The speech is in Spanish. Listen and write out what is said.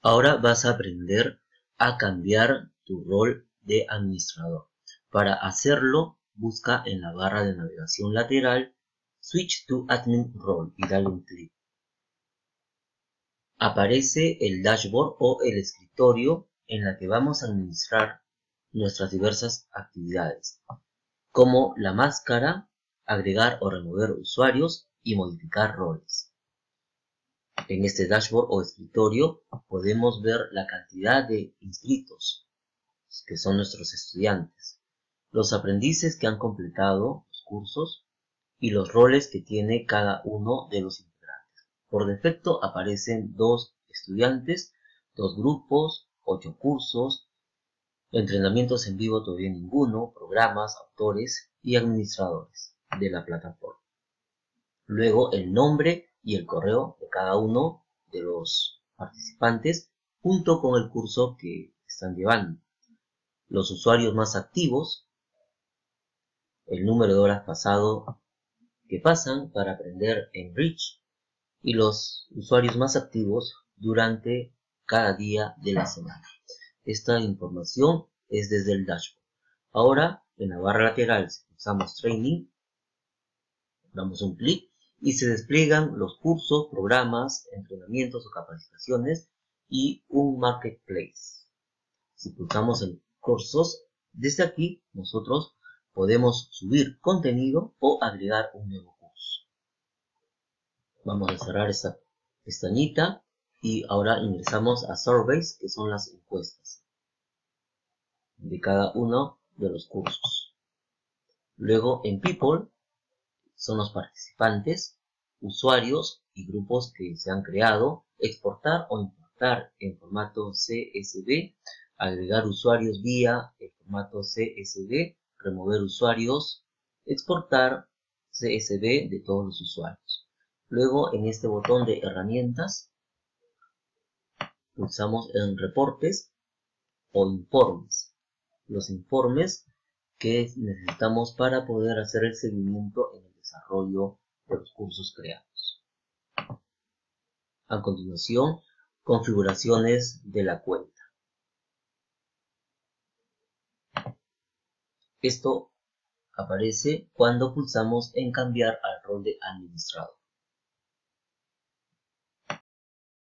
Ahora vas a aprender a cambiar tu rol de administrador. Para hacerlo, busca en la barra de navegación lateral Switch to Admin Role y dale un clic. Aparece el dashboard o el escritorio en la que vamos a administrar nuestras diversas actividades, como la máscara, agregar o remover usuarios y modificar roles. En este dashboard o escritorio podemos ver la cantidad de inscritos, que son nuestros estudiantes, los aprendices que han completado los cursos y los roles que tiene cada uno de los integrantes. Por defecto aparecen 2 estudiantes, 2 grupos, 8 cursos, entrenamientos en vivo todavía ninguno, programas, autores y administradores de la plataforma. Luego el nombre y el correo de cada uno de los participantes junto con el curso que están llevando. Los usuarios más activos, el número de horas pasado que pasan para aprender Enrich y los usuarios más activos durante cada día de la semana. Esta información es desde el dashboard. Ahora en la barra lateral, si pulsamos Training, damos un clic y se despliegan los cursos, programas, entrenamientos o capacitaciones y un marketplace. Si pulsamos en cursos, desde aquí nosotros podemos subir contenido o agregar un nuevo curso. Vamos a cerrar esta pestañita y ahora ingresamos a Surveys, que son las encuestas de cada uno de los cursos. Luego en People son los participantes, usuarios y grupos que se han creado, exportar o importar en formato CSV, agregar usuarios vía el formato CSV, remover usuarios, exportar CSV de todos los usuarios. Luego en este botón de herramientas pulsamos en reportes o informes. Los informes que necesitamos para poder hacer el seguimiento en el desarrollo de los cursos creados. A continuación, configuraciones de la cuenta. Esto aparece cuando pulsamos en cambiar al rol de administrador.